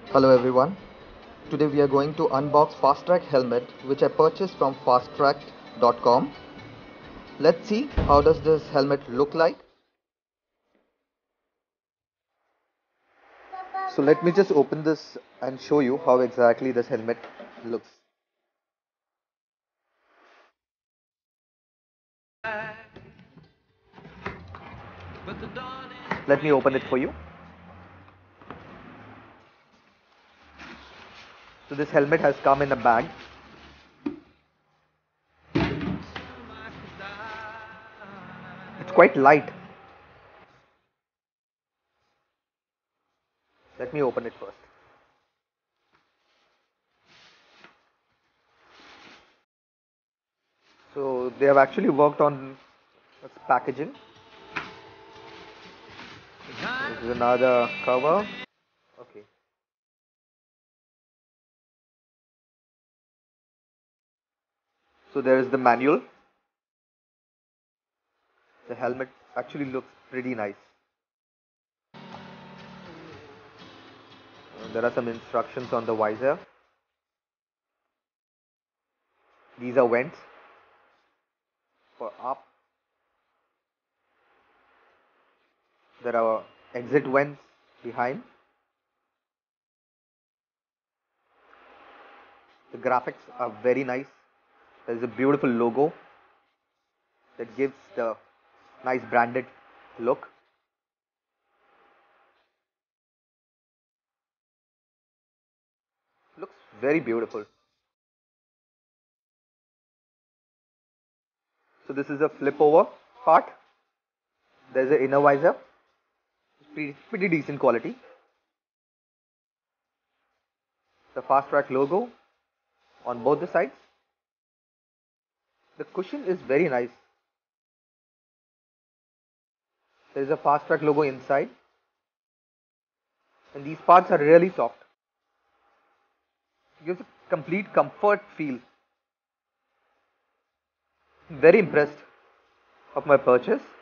Hello everyone. Today we are going to unbox Fastrack helmet which I purchased from fastrack.com. Let's see how does this helmet look like. So let me just open this and show you how exactly this helmet looks. Let me open it for you. So this helmet has come in a bag. It's quite light. Let me open it first. So they have actually worked on its packaging. This is another cover. Okay. So there is the manual. The helmet actually looks pretty nice. There are some instructions on the visor. These are vents for up. There are exit vents behind. The graphics are very nice. There is a beautiful logo that gives the nice branded look. Looks very beautiful. So this is a flip over part. There's an inner visor. Pretty decent quality. The Fastrack logo on both the sides. The cushion is very nice. There is a Fastrack logo inside. And these parts are really soft. It gives a complete comfort feel. Very impressed of my purchase.